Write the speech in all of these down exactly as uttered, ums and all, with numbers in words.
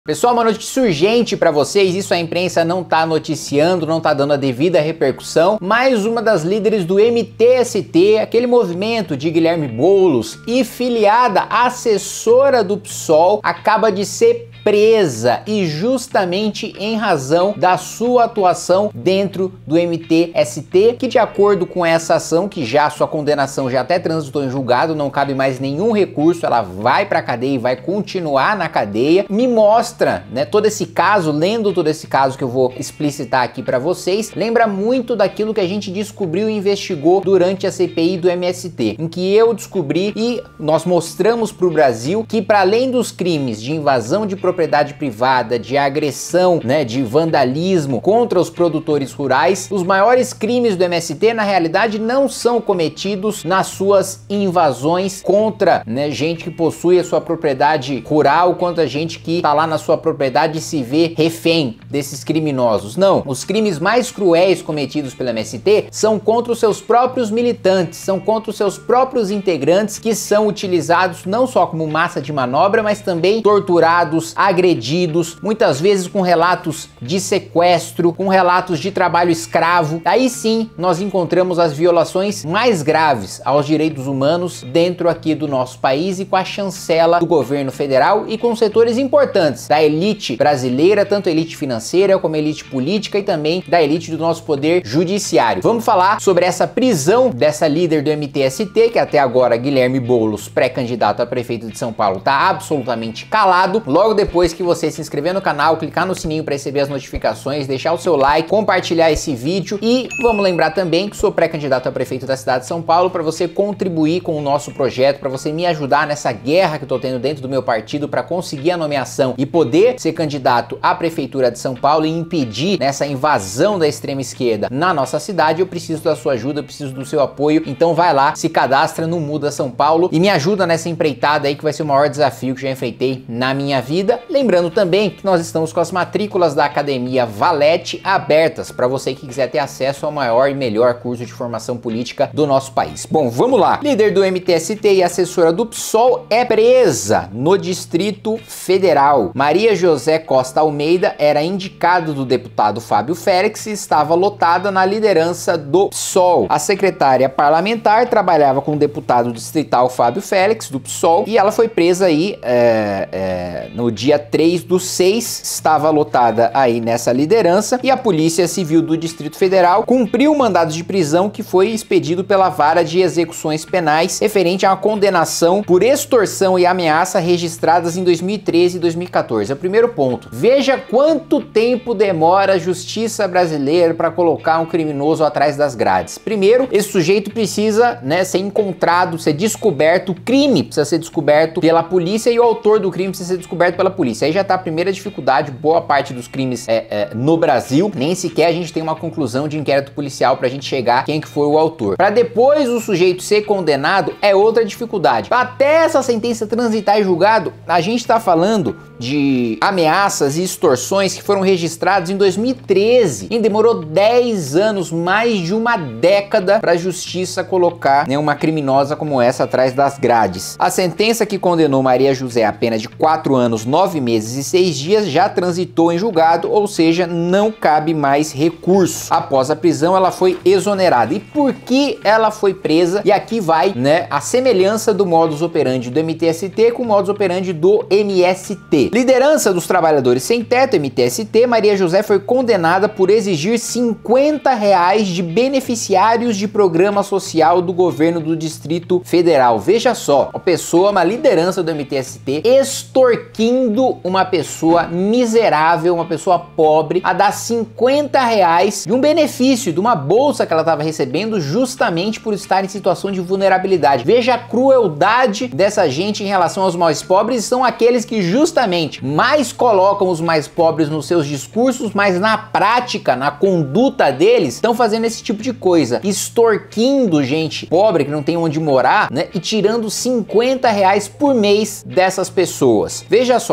Pessoal, uma notícia urgente para vocês, isso a imprensa não tá noticiando, não tá dando a devida repercussão, mas uma das líderes do M T S T, aquele movimento de Guilherme Boulos e filiada assessora do PSOL, acaba de ser presa e justamente em razão da sua atuação dentro do M T S T, que de acordo com essa ação, que já sua condenação já até transitou em julgado, não cabe mais nenhum recurso, ela vai pra cadeia e vai continuar na cadeia, me mostra, né, todo esse caso, lendo todo esse caso que eu vou explicitar aqui pra vocês, lembra muito daquilo que a gente descobriu e investigou durante a C P I do M S T, em que eu descobri e nós mostramos pro Brasil que para além dos crimes de invasão de propriedade privada, de agressão, né, de vandalismo contra os produtores rurais, os maiores crimes do M S T na realidade não são cometidos nas suas invasões contra, né, gente que possui a sua propriedade rural, contra gente que tá lá na sua propriedade e se vê refém desses criminosos. Não, os crimes mais cruéis cometidos pelo M S T são contra os seus próprios militantes, são contra os seus próprios integrantes, que são utilizados não só como massa de manobra, mas também torturados, agredidos, muitas vezes com relatos de sequestro, com relatos de trabalho escravo. Aí sim nós encontramos as violações mais graves aos direitos humanos dentro aqui do nosso país e com a chancela do governo federal e com setores importantes da elite brasileira, tanto a elite financeira como a elite política e também da elite do nosso poder judiciário. Vamos falar sobre essa prisão dessa líder do M T S T, que até agora Guilherme Boulos, pré-candidato a prefeito de São Paulo, tá absolutamente calado. Logo depois Depois que você se inscrever no canal, clicar no sininho para receber as notificações, deixar o seu like, compartilhar esse vídeo e vamos lembrar também que sou pré-candidato a prefeito da cidade de São Paulo, para você contribuir com o nosso projeto, para você me ajudar nessa guerra que eu tô tendo dentro do meu partido para conseguir a nomeação e poder ser candidato à prefeitura de São Paulo e impedir nessa invasão da extrema esquerda na nossa cidade. Eu preciso da sua ajuda, eu preciso do seu apoio, então vai lá, se cadastra no Muda São Paulo e me ajuda nessa empreitada aí que vai ser o maior desafio que já enfrentei na minha vida. Lembrando também que nós estamos com as matrículas da Academia Valete abertas para você que quiser ter acesso ao maior e melhor curso de formação política do nosso país. Bom, vamos lá. Líder do M T S T e assessora do PSOL é presa no Distrito Federal. Maria José Costa Almeida era indicada do deputado Fábio Félix e estava lotada na liderança do PSOL. A secretária parlamentar trabalhava com o deputado distrital Fábio Félix, do PSOL, e ela foi presa aí é, é, no dia três do seis, estava lotada aí nessa liderança e a Polícia Civil do Distrito Federal cumpriu o mandado de prisão que foi expedido pela Vara de Execuções Penais referente a uma condenação por extorsão e ameaça registradas em dois mil e treze e dois mil e quatorze. É o primeiro ponto. Veja quanto tempo demora a justiça brasileira para colocar um criminoso atrás das grades. Primeiro, esse sujeito precisa, né, ser encontrado, ser descoberto, o crime precisa ser descoberto pela polícia e o autor do crime precisa ser descoberto pela polícia. Aí já tá a primeira dificuldade, boa parte dos crimes é, é, no Brasil, nem sequer a gente tem uma conclusão de inquérito policial pra gente chegar quem que foi o autor. Pra depois o sujeito ser condenado é outra dificuldade. Até essa sentença transitar em julgado, a gente tá falando de ameaças e extorsões que foram registrados em dois mil e treze e demorou dez anos, mais de uma década pra justiça colocar, né, uma criminosa como essa atrás das grades. A sentença que condenou Maria José a pena de quatro anos, nove meses e seis dias já transitou em julgado, ou seja, não cabe mais recurso. Após a prisão, ela foi exonerada. E por que ela foi presa? E aqui vai, né, a semelhança do modus operandi do M T S T com o modus operandi do M S T. Liderança dos Trabalhadores Sem Teto, M T S T, Maria José foi condenada por exigir cinquenta reais de beneficiários de programa social do governo do Distrito Federal. Veja só, uma pessoa, uma liderança do M T S T extorquindo uma pessoa miserável, uma pessoa pobre, a dar cinquenta reais de um benefício, de uma bolsa que ela estava recebendo justamente por estar em situação de vulnerabilidade. Veja a crueldade dessa gente em relação aos mais pobres, são aqueles que justamente mais colocam os mais pobres nos seus discursos, mas na prática, na conduta deles, estão fazendo esse tipo de coisa, extorquindo gente pobre que não tem onde morar, né, e tirando cinquenta reais por mês dessas pessoas. Veja só,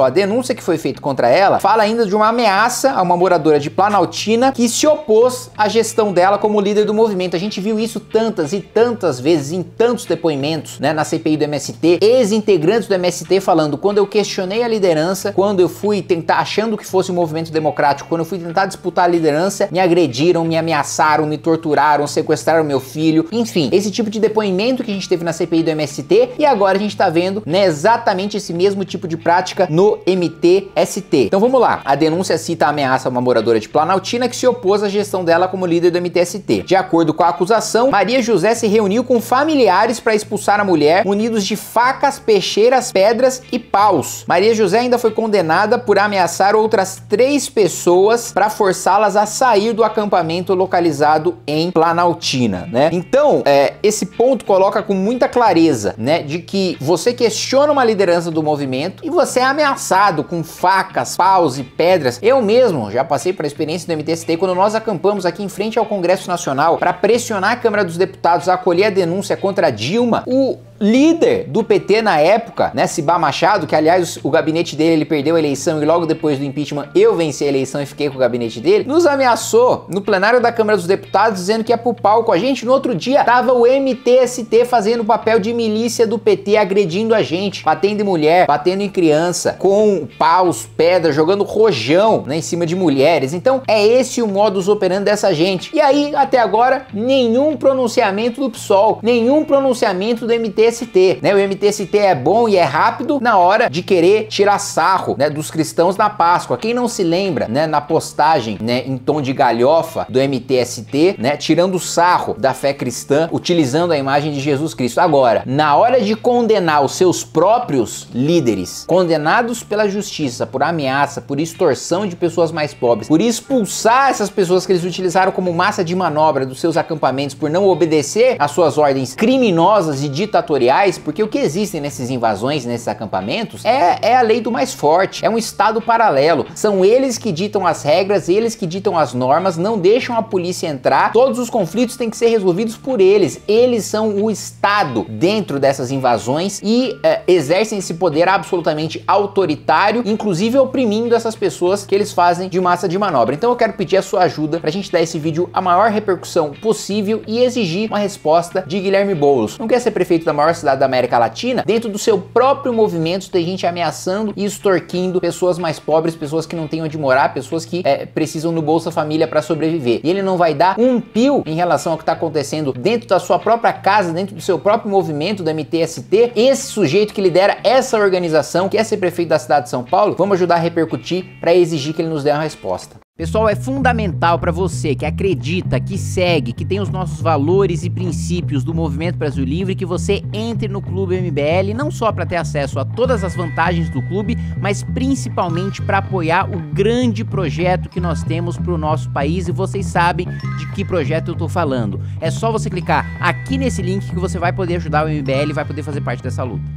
a denúncia que foi feita contra ela fala ainda de uma ameaça a uma moradora de Planaltina que se opôs à gestão dela como líder do movimento. A gente viu isso tantas e tantas vezes em tantos depoimentos, né, na C P I do M S T, ex-integrantes do M S T falando: quando eu questionei a liderança, quando eu fui tentar, achando que fosse um movimento democrático, quando eu fui tentar disputar a liderança, me agrediram, me ameaçaram, me torturaram, sequestraram meu filho. Enfim, esse tipo de depoimento que a gente teve na C P I do M S T, e agora a gente tá vendo, né, exatamente esse mesmo tipo de prática no M T S T. Então vamos lá. A denúncia cita a ameaça a uma moradora de Planaltina que se opôs à gestão dela como líder do M T S T. De acordo com a acusação, Maria José se reuniu com familiares para expulsar a mulher, munidos de facas, peixeiras, pedras e paus. Maria José ainda foi condenada por ameaçar outras três pessoas para forçá-las a sair do acampamento localizado em Planaltina, né? Então, é, esse ponto coloca com muita clareza, né, de que você questiona uma liderança do movimento e você é ameaçado com facas, paus e pedras. Eu mesmo já passei por a experiência do M T S T quando nós acampamos aqui em frente ao Congresso Nacional para pressionar a Câmara dos Deputados a acolher a denúncia contra Dilma. O líder do P T na época, né, Cibá Machado, que aliás o gabinete dele, ele perdeu a eleição e logo depois do impeachment eu venci a eleição e fiquei com o gabinete dele, nos ameaçou no plenário da Câmara dos Deputados dizendo que ia pro pau com a gente. No outro dia tava o M T S T fazendo o papel de milícia do P T, agredindo a gente, batendo em mulher, batendo em criança, com paus, pedras, jogando rojão, né, em cima de mulheres. Então é esse o modus operandi dessa gente. E aí, até agora, nenhum pronunciamento do P SOL, nenhum pronunciamento do M T S T, né? O M T S T é bom e é rápido na hora de querer tirar sarro, né, dos cristãos na Páscoa. Quem não se lembra, né, na postagem, né, em tom de galhofa do M T S T, né, tirando sarro da fé cristã, utilizando a imagem de Jesus Cristo. Agora, na hora de condenar os seus próprios líderes, condenados pela justiça por ameaça, por extorsão de pessoas mais pobres, por expulsar essas pessoas que eles utilizaram como massa de manobra dos seus acampamentos, por não obedecer às suas ordens criminosas e ditatoriais, porque o que existem nessas invasões, nesses acampamentos, é, é a lei do mais forte, é um estado paralelo. São eles que ditam as regras, eles que ditam as normas, não deixam a polícia entrar. Todos os conflitos têm que ser resolvidos por eles. Eles são o Estado dentro dessas invasões e é, exercem esse poder absolutamente autoritário, inclusive oprimindo essas pessoas que eles fazem de massa de manobra. Então eu quero pedir a sua ajuda pra gente dar esse vídeo a maior repercussão possível e exigir uma resposta de Guilherme Boulos. Não quer ser prefeito da maior cidade da América Latina? Dentro do seu próprio movimento tem gente ameaçando e extorquindo pessoas mais pobres, pessoas que não têm onde morar, pessoas que é, precisam do Bolsa Família para sobreviver. E ele não vai dar um pio em relação ao que está acontecendo dentro da sua própria casa, dentro do seu próprio movimento do M T S T. Esse sujeito que lidera essa organização, quer ser prefeito da cidade de São Paulo, vamos ajudar a repercutir para exigir que ele nos dê uma resposta. Pessoal, é fundamental para você que acredita, que segue, que tem os nossos valores e princípios do Movimento Brasil Livre, que você entre no Clube M B L, não só para ter acesso a todas as vantagens do clube, mas principalmente para apoiar o grande projeto que nós temos para o nosso país, e vocês sabem de que projeto eu tô falando. É só você clicar aqui nesse link que você vai poder ajudar o M B L e vai poder fazer parte dessa luta.